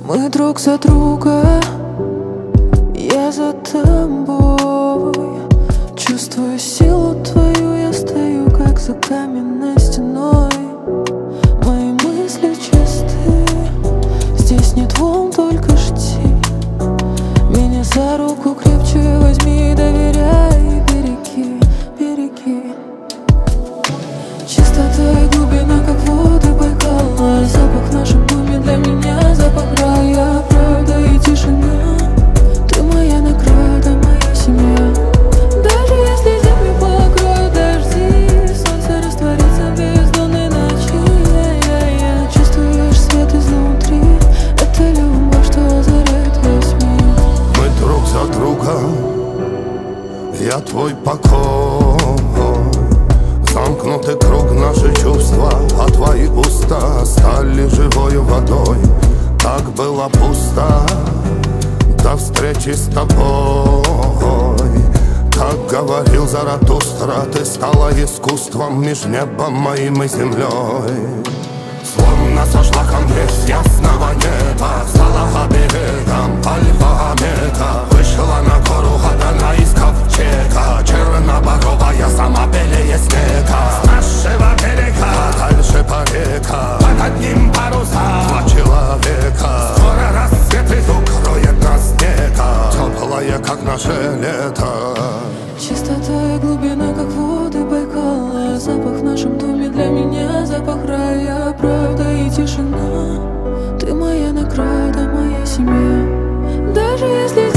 Мы друг за друга, я за тобой. Чувствую силу твою, я стою как за каменной стеной. Мои мысли чисты, здесь нет волн, только жди. Меня за руку крепче возьми, доверяй и береги, береги. Чистота и глубина, как воды Байкала. Запах в нашем доме для меня запах рая. Правда и тишина, ты моя награда, моя семья. Даже если землю покроют дожди, солнце растворится в бездонной ночи. Чувствуешь свет изнутри, это любовь, что озаряет весь мир. Мы друг за другом, я твой покой. Замкнутый круг, наши чувства, а твои уста стали живою водой. Так было пусто до встречи с тобой. Как говорил Заратустра, ты стала искусством меж небом моим и землей. Словно сошла ко мне с ясного неба, стала берегом альфа-омега. Вышла на гору Гадана из ковчега, черноборовая, сама белее снега. С нашего берега, дальше по река, под одним парусом два человека. Скоро рассвет из укроет нас снега, теплая, как наше лето. Чистота и глубина, как воды Байкала. Запах в нашем доме для меня запах рая. Правда и тишина, ты моя награда, моя семья. Даже если